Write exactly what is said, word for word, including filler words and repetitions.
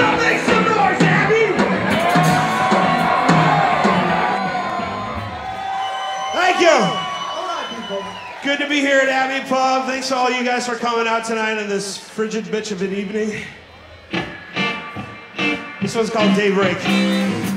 So make some noise, Abbey! Thank you. All right, people. Good to be here at Abbey Pub. Thanks to all you guys for coming out tonight on this frigid bitch of an evening. This one's called Daybreak.